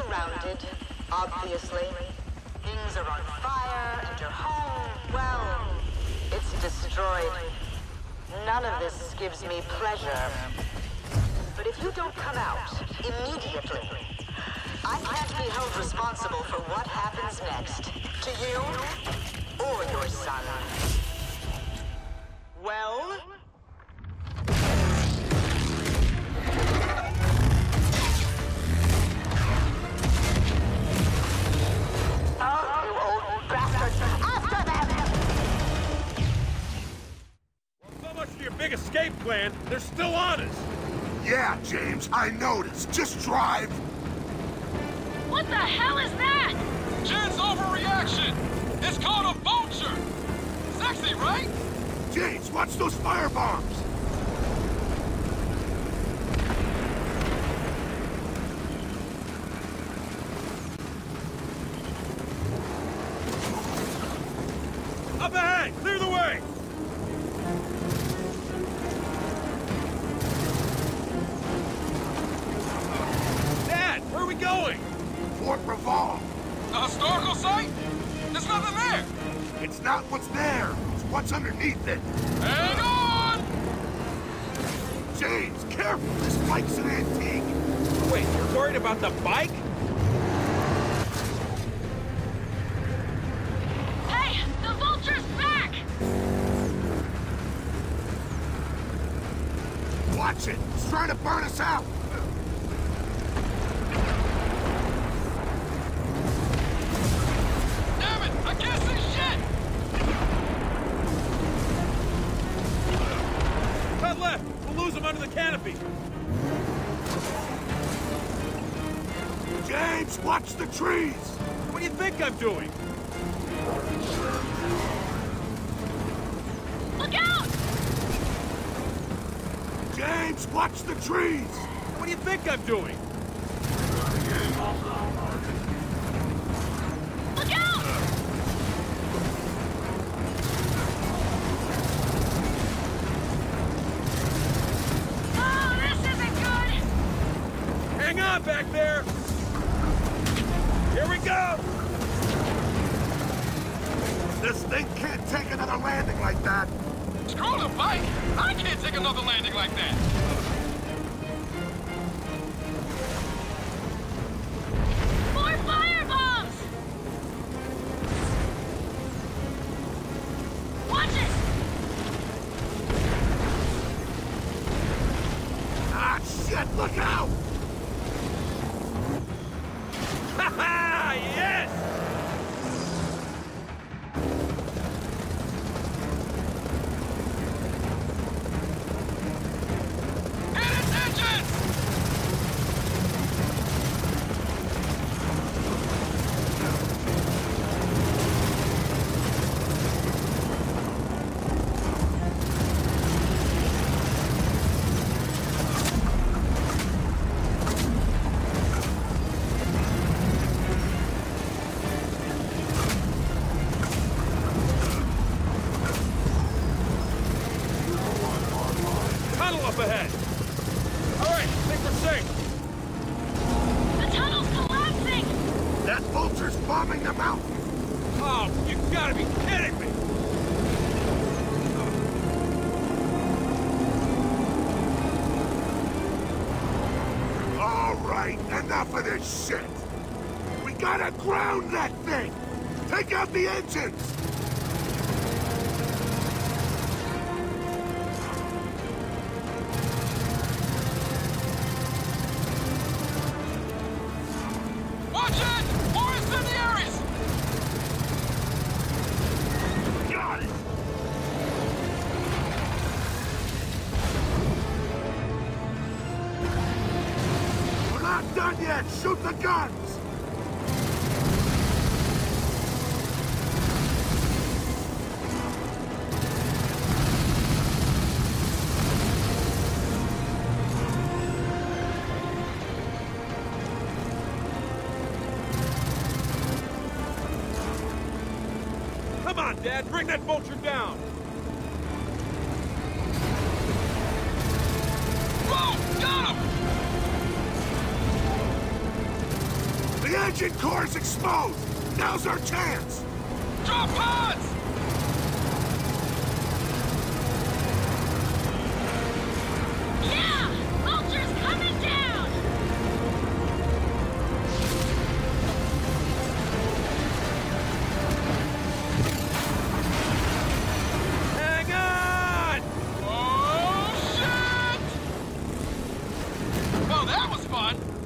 surrounded, obviously. Things are on fire, and your home, well, it's destroyed. None of this gives me pleasure. But if you don't come out immediately, I can't be held responsible for what happens next. To you, or your son. Well? Oh, you old bastards! After them! Well, so much for your big escape plan. They're still on us. Yeah, James, I noticed. Just drive. What the hell is that? Jen's overreaction! It's called a vulture! Sexy, right? James, watch those firebombs! Up ahead! Clear the way! Dad, where are we going? Fort Revolve. A historical site? There's nothing there! It's not what's there, it's what's underneath it. Hang on! James, careful, this bike's an antique. Wait, you're worried about the bike? Hey, the vulture's back! Watch it, it's trying to burn us out. Damn it! I can't see shit! Cut left! We'll lose them under the canopy! James, watch the trees! What do you think I'm doing? Look out! James, watch the trees! What do you think I'm doing? Look out! Oh, this isn't good! Hang on back there! Here we go! This thing can't take another landing like that. Screw the bike! I can't take another landing like that! More firebombs! Watch it! Ah, shit, look out! Ha ha! Yes! Hit its engines! Tunnel up ahead! Alright, think we're safe! The tunnel's collapsing! That vulture's bombing the mountain! Oh, you gotta be kidding me! All right, enough of this shit! We gotta ground that thing! Take out the engines! Watch it! More incendiaries! Got it! We're not done yet! Shoot the guns! Come on, Dad, bring that vulture down! Whoa! Got him! Engine core is exposed! Now's our chance! Drop pods! Yeah! Vulture's coming down! Hang on! Oh, shit! Well, that was fun!